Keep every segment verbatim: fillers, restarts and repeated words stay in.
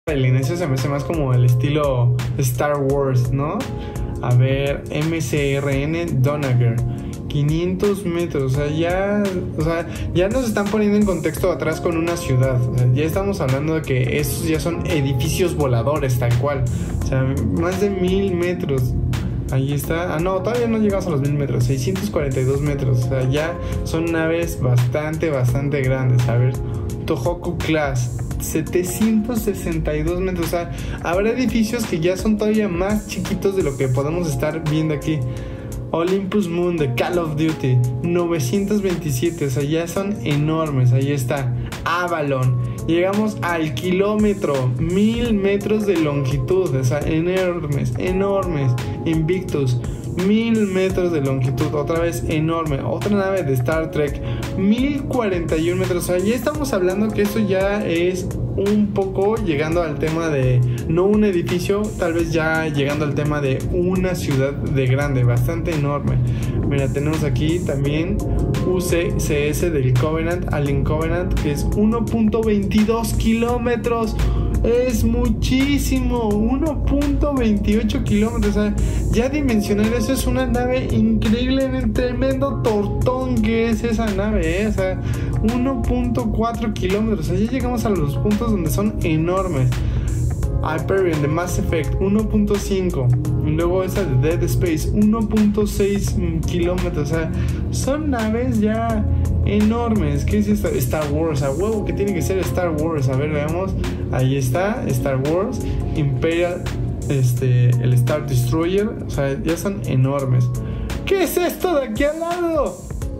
El inicio se me hace más como el estilo Star Wars, ¿no? A ver, M C R N Donager, quinientos metros, o sea, ya, o sea, ya nos están poniendo en contexto atrás con una ciudad, o sea, ya estamos hablando de que estos ya son edificios voladores, tal cual, o sea, más de mil metros. Ahí está, ah no, todavía no llegamos a los mil metros, seiscientos cuarenta y dos metros, o sea, ya son naves bastante, bastante grandes. A ver, Tohoku Class, setecientos sesenta y dos metros, o sea, habrá edificios que ya son todavía más chiquitos de lo que podemos estar viendo aquí. Olympus Moon de Call of Duty, novecientos veintisiete, o sea, ya son enormes. Ahí está Avalon, llegamos al kilómetro, mil metros de longitud, o sea, enormes, enormes. Invictus, mil metros de longitud, otra vez enorme. Otra nave de Star Trek, mil cuarenta y uno metros, o sea, ya estamos hablando que eso ya es un poco llegando al tema de no un edificio, tal vez ya llegando al tema de una ciudad de grande, bastante enorme. Mira, tenemos aquí también U C C S del Covenant, Alien Covenant, que es uno punto veintidós kilómetros. Es muchísimo, uno punto veintiocho kilómetros, o sea, ya dimensionar eso es una nave increíblemente tremendo tortón que es esa nave, ¿eh? O sea, uno punto cuatro kilómetros, o sea, ya llegamos a los puntos donde son enormes. Hyperion de Mass Effect, uno punto cinco, y luego esa de Dead Space, uno punto seis kilómetros, o sea, son naves ya enormes. ¿Qué es esto? Star Wars, a huevo que tiene que ser Star Wars. A ver, veamos, ahí está, Star Wars, Imperial, este, el Star Destroyer, o sea, ya son enormes. ¿Qué es esto de aquí al lado?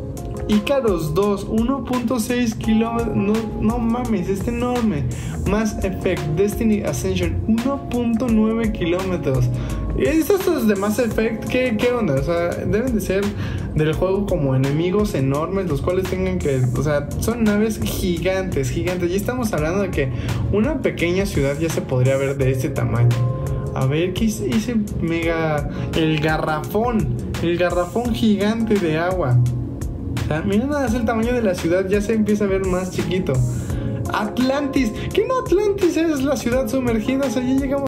Icaros dos, uno punto seis kilómetros, no, no mames, es enorme. Mass Effect Destiny Ascension, uno punto nueve kilómetros. ¿Y estos de Mass Effect qué, qué onda? O sea, deben de ser del juego como enemigos enormes, los cuales tengan que, o sea, son naves gigantes, gigantes. Ya estamos hablando de que una pequeña ciudad ya se podría ver de este tamaño. A ver, ¿qué es ese mega? El garrafón, el garrafón gigante de agua. O sea, mira nada más el tamaño de la ciudad, ya se empieza a ver más chiquito. Atlantis, ¿qué no? Atlantis es la ciudad sumergida, o sea, ya llegamos